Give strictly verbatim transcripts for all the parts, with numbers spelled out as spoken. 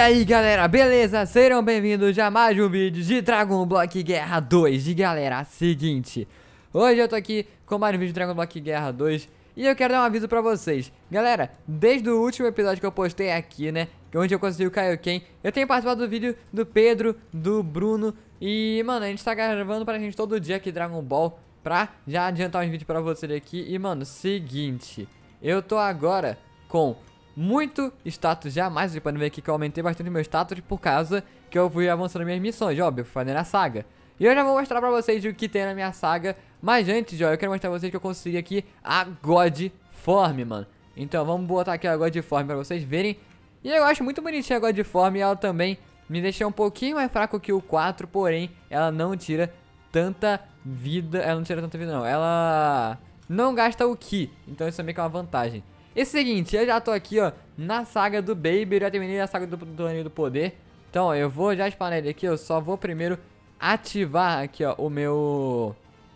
aí galera, beleza? Sejam bem-vindos a mais um vídeo de Dragon Block Guerra dois. E galera, seguinte, hoje eu tô aqui com mais um vídeo de Dragon Block Guerra dois. E eu quero dar um aviso pra vocês. Galera, desde o último episódio que eu postei aqui, né, onde eu consegui o Kaioken, eu tenho participado do vídeo do Pedro, do Bruno. E, mano, a gente tá gravando pra gente todo dia aqui Dragon Ball, pra já adiantar uns vídeos pra vocês aqui. E, mano, seguinte, eu tô agora com muito status já, mas vocês podem ver aqui que eu aumentei bastante meu status por causa que eu fui avançando minhas missões, óbvio, eu fui fazendo a saga. E eu já vou mostrar pra vocês o que tem na minha saga, mas antes, ó, eu quero mostrar pra vocês que eu consegui aqui a God Form, mano. Então vamos botar aqui a God Form pra vocês verem. E eu acho muito bonitinha a God Form, e ela também me deixou um pouquinho mais fraco que o quatro, porém ela não tira tanta vida, ela não tira tanta vida não, ela não gasta o Ki, então isso também que é uma vantagem. E seguinte, eu já tô aqui, ó, na saga do Baby, eu já terminei a saga do, do Anel do Poder. Então, ó, eu vou já spawnar ele aqui, eu só vou primeiro ativar aqui, ó, o meu...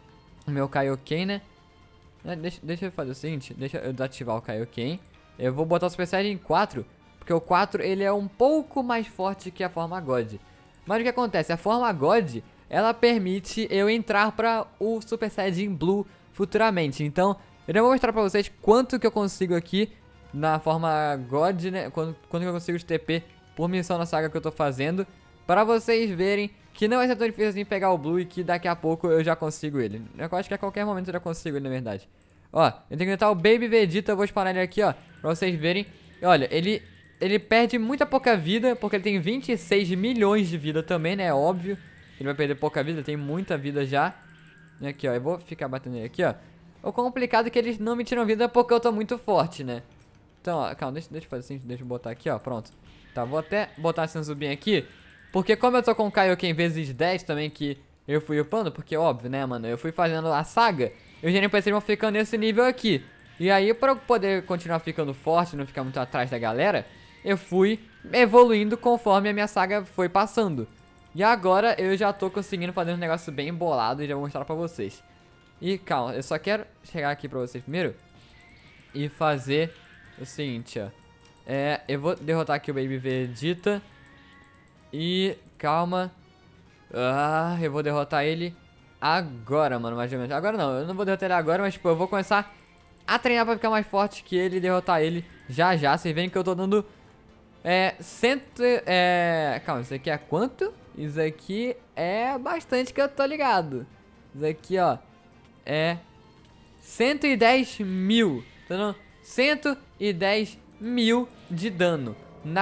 O meu Kaioken, né? Deixa, deixa eu fazer o seguinte, deixa eu desativar o Kaioken. Eu vou botar o Super Saiyajin quatro, porque o quatro, ele é um pouco mais forte que a forma God. Mas o que acontece? A forma God, ela permite eu entrar pra o Super Saiyajin Blue futuramente, então... Eu já vou mostrar pra vocês quanto que eu consigo aqui na forma God, né? Quanto, quanto que eu consigo de T P por missão na saga que eu tô fazendo. Pra vocês verem que não vai ser tão difícil assim pegar o Blue e que daqui a pouco eu já consigo ele. Eu acho que a qualquer momento eu já consigo ele, na verdade. Ó, eu tenho que tentar o Baby Vegeta, eu vou spawnar ele aqui, ó. Pra vocês verem. E olha, ele, ele perde muita pouca vida, porque ele tem vinte e seis milhões de vida também, né? É óbvio. Ele vai perder pouca vida, ele tem muita vida já. E aqui, ó, eu vou ficar batendo ele aqui, ó. O complicado é que eles não me tiram vida porque eu tô muito forte, né? Então, ó, calma, deixa, deixa eu fazer assim, deixa eu botar aqui, ó, pronto. Tá, vou até botar esse Zubin aqui, porque como eu tô com o Kaioken vezes dez também, que eu fui upando, porque óbvio, né, mano, eu fui fazendo a saga, eu já nem pensei em ficar nesse nível aqui. E aí, pra eu poder continuar ficando forte, não ficar muito atrás da galera, eu fui evoluindo conforme a minha saga foi passando. E agora eu já tô conseguindo fazer um negócio bem bolado e já vou mostrar pra vocês. E calma, eu só quero chegar aqui pra vocês primeiro e fazer o seguinte, ó. É, eu vou derrotar aqui o Baby Vegeta. E calma. Ah, eu vou derrotar ele agora, mano, mais ou menos. Agora não, eu não vou derrotar ele agora, mas tipo, eu vou começar a treinar pra ficar mais forte que ele e derrotar ele já já. Vocês veem que eu tô dando é, cento, é, calma, isso aqui é quanto? Isso aqui é bastante que eu tô ligado. Isso aqui, ó, é cento e dez mil, tá? cento e dez mil de dano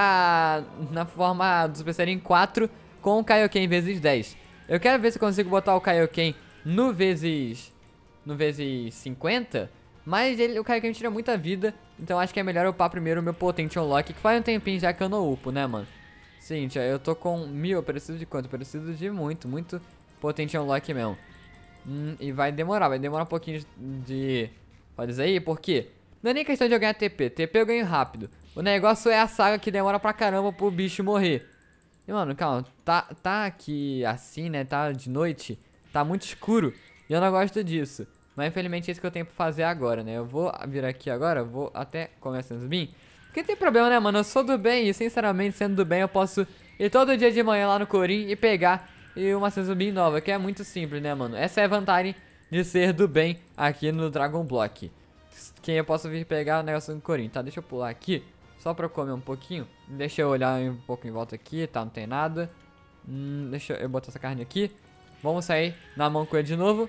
na, na forma do Super Saiyajin quatro com o Kaioken vezes dez. Eu quero ver se eu consigo botar o Kaioken no vezes no vezes cinquenta, mas ele, o Kaioken tira muita vida, então acho que é melhor eu upar primeiro o meu Potente Unlock, que faz um tempinho já que eu não upo, né, mano? Seguinte, ó, eu tô com mil, eu preciso de quanto? Eu preciso de muito, muito Potente Unlock mesmo. Hum, e vai demorar, vai demorar um pouquinho de fazer isso aí, porque não é nem questão de eu ganhar T P, T P eu ganho rápido. O negócio é a saga que demora pra caramba pro bicho morrer. E mano, calma, tá, tá aqui assim, né, tá de noite, tá muito escuro, e eu não gosto disso. Mas infelizmente é isso que eu tenho pra fazer agora, né, eu vou vir aqui agora, vou até começar a subir. Porque tem problema, né, mano, eu sou do bem e sinceramente, sendo do bem, eu posso ir todo dia de manhã lá no Corim e pegar... E uma Sensubin nova, que é muito simples, né, mano? Essa é a vantagem de ser do bem aqui no Dragon Block. Quem eu posso vir pegar o negócio do Corim, tá? Deixa eu pular aqui, só pra eu comer um pouquinho. Deixa eu olhar um pouco em volta aqui, tá? Não tem nada. Hum, deixa eu botar essa carne aqui. Vamos sair na mão com ele de novo.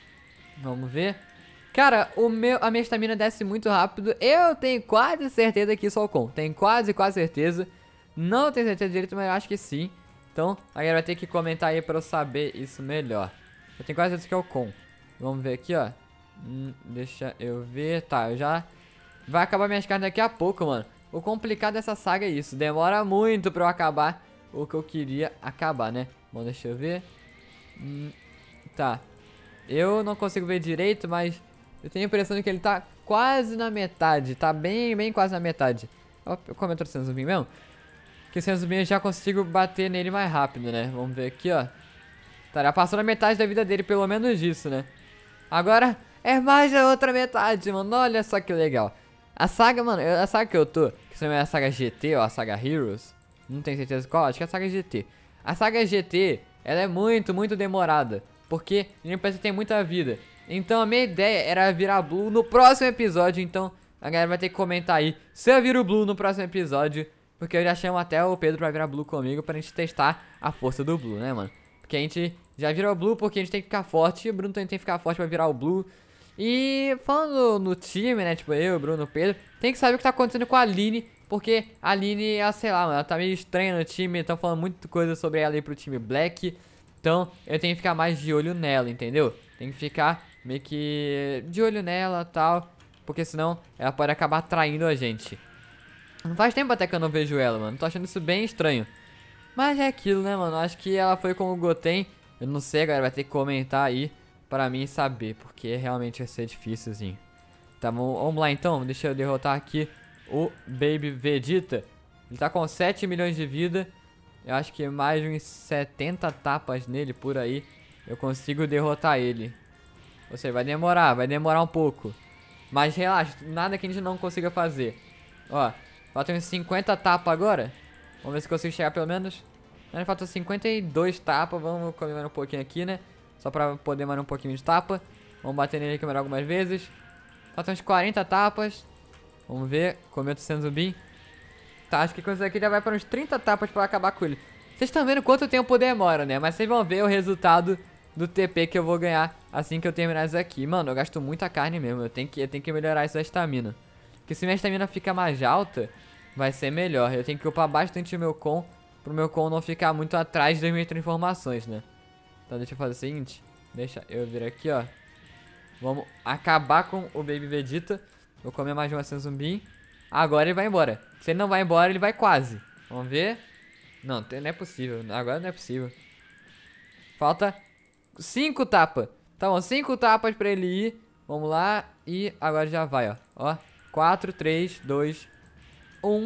Vamos ver. Cara, o meu, a minha estamina desce muito rápido. Eu tenho quase certeza que isso é o com. Tenho quase, quase certeza. Não tenho certeza direito, mas eu acho que sim. Então, a galera vai ter que comentar aí pra eu saber isso melhor. Eu tenho quase certeza que é o com. Vamos ver aqui, ó. Hum, deixa eu ver. Tá, eu já... Vai acabar minhas carnes daqui a pouco, mano. O complicado dessa saga é isso. Demora muito pra eu acabar o que eu queria acabar, né? Bom, deixa eu ver. Hum, tá. Eu não consigo ver direito, mas... Eu tenho a impressão de que ele tá quase na metade. Tá bem, bem quase na metade. Eu comento o Sensubin mesmo. Que sem Zubin eu já consigo bater nele mais rápido, né? Vamos ver aqui, ó. Tá, já passou na metade da vida dele, pelo menos isso, né? Agora é mais a outra metade, mano. Olha só que legal. A saga, mano, a saga que eu tô, que se não é a saga G T ou a saga Heroes, Não tenho certeza qual, acho que é a saga G T. A saga G T, ela é muito, muito demorada, porque o N P C tem muita vida. Então a minha ideia era virar Blue no próximo episódio, então a galera vai ter que comentar aí se eu viro Blue no próximo episódio, porque eu já chamo até o Pedro pra virar Blue comigo pra gente testar a força do Blue, né, mano? Porque a gente já virou Blue porque a gente tem que ficar forte, e o Bruno também tem que ficar forte pra virar o Blue. E falando no time, né, tipo eu, Bruno, Pedro, tem que saber o que tá acontecendo com a Aline, porque a Aline, ela, sei lá, mano, ela tá meio estranha no time, estão falando muita coisa sobre ela aí pro time Black. Então eu tenho que ficar mais de olho nela, entendeu? Tem que ficar meio que de olho nela e tal, porque senão ela pode acabar traindo a gente. Não faz tempo até que eu não vejo ela, mano, tô achando isso bem estranho. Mas é aquilo, né, mano, acho que ela foi com o Goten, eu não sei, agora vai ter que comentar aí pra mim saber, porque realmente vai ser difícilzinho. Tá, vamos lá então, deixa eu derrotar aqui o Baby Vegeta. Ele tá com sete milhões de vida. Eu acho que mais de uns setenta tapas nele por aí eu consigo derrotar ele. Ou seja, vai demorar, vai demorar um pouco. Mas relaxa, nada que a gente não consiga fazer. Ó, faltam uns cinquenta tapas agora. Vamos ver se consigo chegar pelo menos. Faltam cinquenta e dois tapas, vamos comer mais um pouquinho aqui, né? Só pra poder mais um pouquinho de tapa. Vamos bater nele aqui mais algumas vezes. Faltam uns quarenta tapas. Vamos ver, comer outro Senzubin. Tá, acho que com isso aqui já vai para uns trinta tapas pra acabar com ele. Vocês estão vendo quanto tempo demora, né? Mas vocês vão ver o resultado do T P que eu vou ganhar assim que eu terminar isso aqui. Mano, eu gasto muita carne mesmo. Eu tenho que, eu tenho que melhorar essa estamina. Porque se minha estamina fica mais alta, vai ser melhor. Eu tenho que upar bastante o meu com, pro meu com não ficar muito atrás das minhas transformações, né? Então deixa eu fazer o seguinte. Deixa eu vir aqui, ó. Vamos acabar com o Baby Vegeta. Vou comer mais uma Senzubin. Agora ele vai embora. Se ele não vai embora, ele vai quase. Vamos ver. Não, não é possível. Agora não é possível. Falta cinco tapas. Tá bom, cinco tapas pra ele ir. Vamos lá. E agora já vai, ó. Ó. quatro, três, dois, um.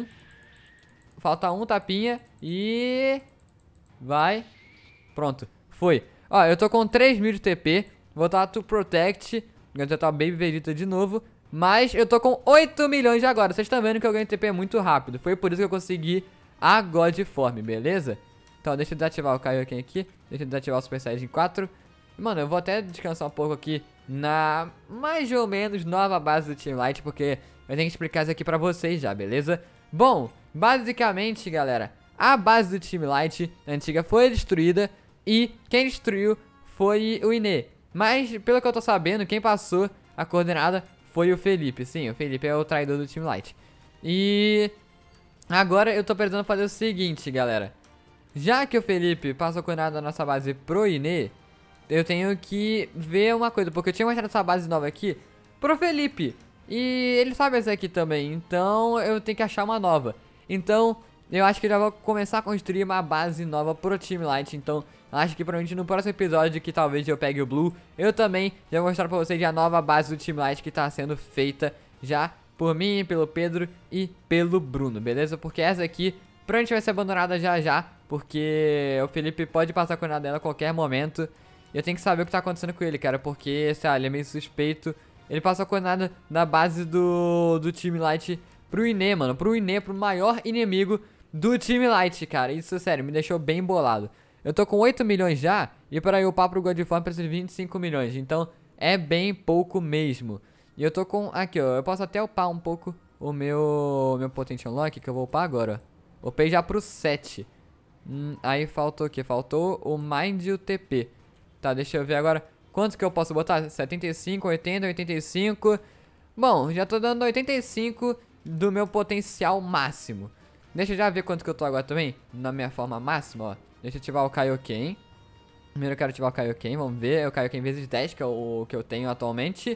Falta um tapinha. E... vai. Pronto. Foi. Ó, eu tô com três mil de T P. Vou botar to protect. Vou tentar o Baby Vegeta de novo. Mas eu tô com oito milhões de agora. Vocês estão vendo que eu ganho T P muito rápido. Foi por isso que eu consegui a God Form, beleza? Então deixa eu desativar o Kaioken aqui. Deixa eu desativar o Super Saiyajin quatro. Mano, eu vou até descansar um pouco aqui na mais ou menos nova base do Team Light, porque eu tenho que explicar isso aqui pra vocês já, beleza? Bom, basicamente, galera, a base do Team Light antiga foi destruída e quem destruiu foi o Ine. Mas, pelo que eu tô sabendo, quem passou a coordenada foi o Felipe. Sim, o Felipe é o traidor do Team Light. E agora eu tô precisando fazer o seguinte, galera. Já que o Felipe passou a coordenada da nossa base pro Ine, eu tenho que ver uma coisa, porque eu tinha mostrado essa base nova aqui pro Felipe. E ele sabe essa aqui também, então eu tenho que achar uma nova. Então, eu acho que eu já vou começar a construir uma base nova pro Team Light. Então, acho que provavelmente no próximo episódio, que talvez eu pegue o Blue, eu também já vou mostrar pra vocês a nova base do Team Light que tá sendo feita já por mim, pelo Pedro e pelo Bruno, beleza? Porque essa aqui provavelmente vai ser abandonada já já, porque o Felipe pode passar a coordenada dela a qualquer momento. E eu tenho que saber o que tá acontecendo com ele, cara, porque, sei lá, ele é meio suspeito. Ele passou a coordenada da base do, do Team Light pro Ine, mano, pro Ine, pro maior inimigo do Team Light, cara. Isso, sério, me deixou bem bolado. Eu tô com oito milhões já, e para eu upar pro God Form preciso de vinte e cinco milhões, então é bem pouco mesmo. E eu tô com, aqui ó, eu posso até upar um pouco o meu, meu Potential Unlock, que eu vou upar agora, ó. Upei já pro sete. Hum, aí faltou o que? Faltou o Mind e o T P. Tá, deixa eu ver agora quanto que eu posso botar, setenta e cinco, oitenta, oitenta e cinco. Bom, já tô dando oitenta e cinco do meu potencial máximo. Deixa eu já ver quanto que eu tô agora também, na minha forma máxima, ó. Deixa eu ativar o Kaioken. Primeiro eu quero ativar o Kaioken, vamos ver. É o Kaioken vezes dez, que é o que eu tenho atualmente.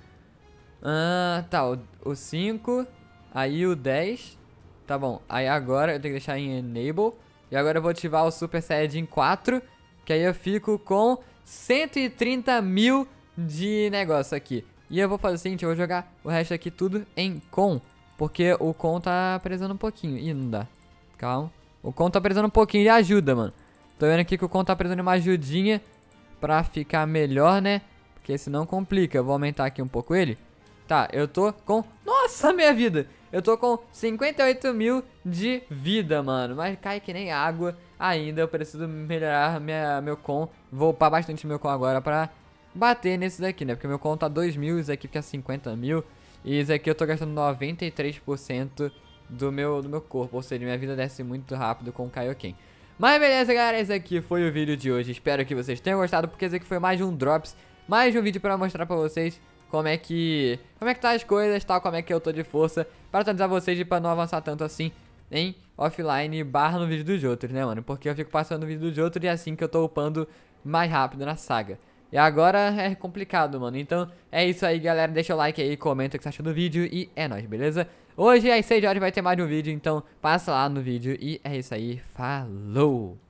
Ah, tá, o, o cinco. Aí o dez. Tá bom, aí agora eu tenho que deixar em Enable. E agora eu vou ativar o Super Saiyajin quatro. Que aí eu fico com cento e trinta mil de negócio aqui. E eu vou fazer o seguinte, eu vou jogar o resto aqui tudo em com. Porque o com tá precisando um pouquinho. Ih, não dá. Calma. O com tá precisando um pouquinho de ajuda, mano. Tô vendo aqui que o com tá precisando de uma ajudinha pra ficar melhor, né? Porque senão complica. Eu vou aumentar aqui um pouco ele. Tá, eu tô com... Nossa, minha vida! Eu tô com cinquenta e oito mil de vida, mano. Mas cai que nem água ainda. Eu preciso melhorar minha, meu com. Vou upar bastante meu com agora pra bater nesse daqui, né? Porque meu com tá dois mil, isso aqui fica cinquenta mil. E isso aqui eu tô gastando noventa e três por cento do meu, do meu corpo. Ou seja, minha vida desce muito rápido com o Kaioken. Mas beleza, galera. Esse aqui foi o vídeo de hoje. Espero que vocês tenham gostado, porque esse aqui foi mais de um Drops. Mais de um vídeo pra mostrar pra vocês como é que como é que tá as coisas, tal, como é que eu tô de força, para atualizar vocês e pra não avançar tanto assim em offline barra no vídeo dos outros, né, mano? Porque eu fico passando o vídeo dos outros e é assim que eu tô upando mais rápido na saga. E agora é complicado, mano. Então é isso aí, galera. Deixa o like aí, comenta o que você achou do vídeo e é nóis, beleza? Hoje às seis horas vai ter mais um vídeo, então passa lá no vídeo e é isso aí. Falou!